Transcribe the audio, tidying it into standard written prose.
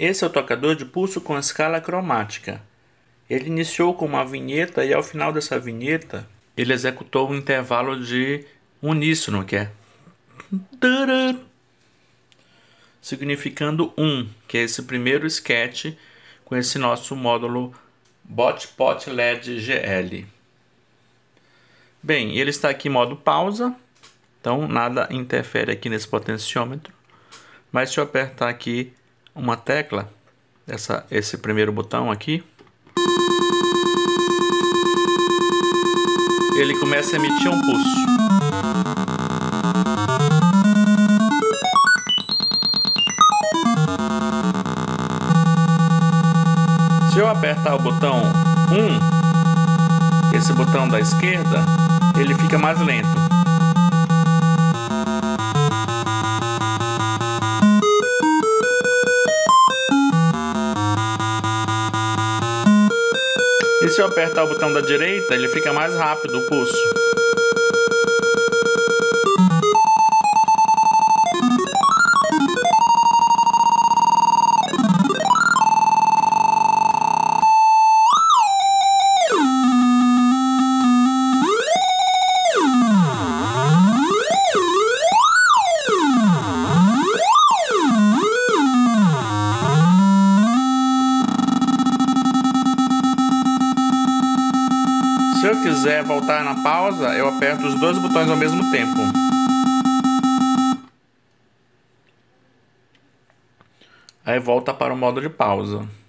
Esse é o tocador de pulso com escala cromática. Ele iniciou com uma vinheta e ao final dessa vinheta ele executou um intervalo de uníssono, que é tará, significando 1, que é esse primeiro sketch com esse nosso módulo BotPot LED GL. Bem, ele está aqui em modo pausa, então nada interfere aqui nesse potenciômetro. Mas se eu apertar aqui uma tecla, esse primeiro botão aqui, ele começa a emitir um pulso. Se eu apertar o botão 1, esse botão da esquerda, ele fica mais lento. E se eu apertar o botão da direita, ele fica mais rápido o pulso. Se eu quiser voltar na pausa, eu aperto os dois botões ao mesmo tempo. Aí volta para o modo de pausa.